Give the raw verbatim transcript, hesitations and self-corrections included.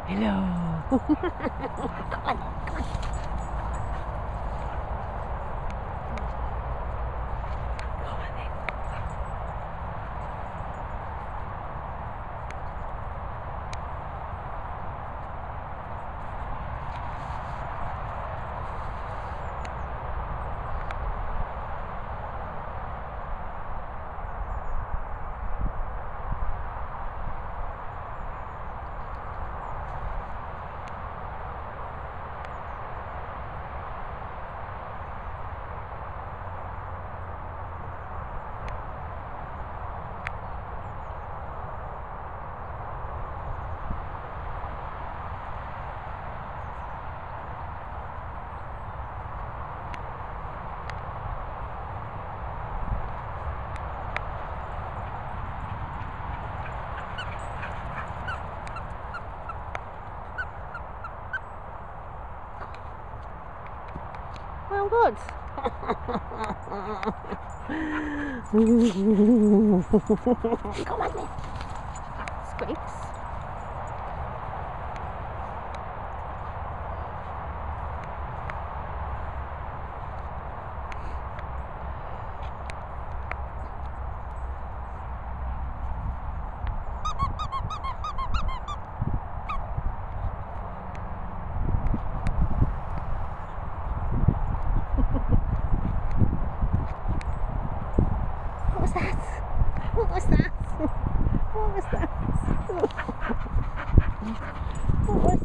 Hello. Come on, come on. Well, good. Come on then. Squeaks. What was that? What was that? What was that? What was